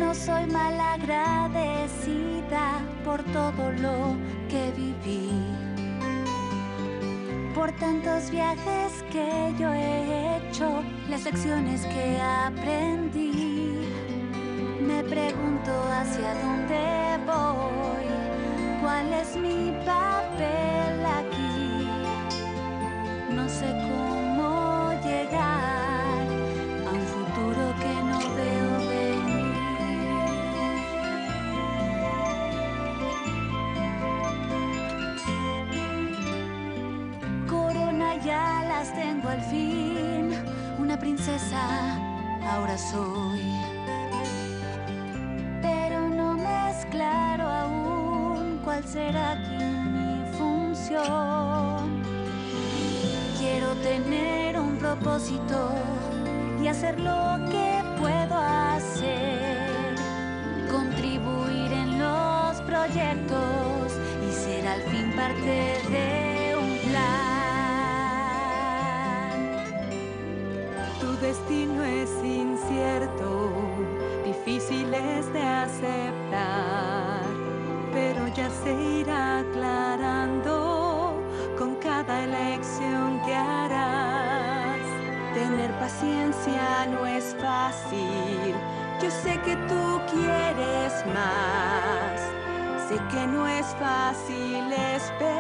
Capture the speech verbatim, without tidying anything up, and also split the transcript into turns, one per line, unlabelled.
no soy malagradecida por todo lo que viví, por tantos viajes que yo he hecho, las lecciones que aprendí. Me pregunto hacia dónde voy, cuál es mi papel aquí. No sé cómo llegar a un futuro que no veo venir. Corona ya las tengo al fin, una princesa ahora soy. Pero no me es claro aún cuál será aquí mi función. Quiero tener un propósito y hacer lo que puedo hacer, contribuir en los proyectos y ser al fin parte de un plan.
Tu destino es incierto, difícil es de aceptar, pero ya se irá aclarando con cada elección que harás. Tener paciencia no es fácil, yo sé que tú quieres más. Sé que no es fácil esperar.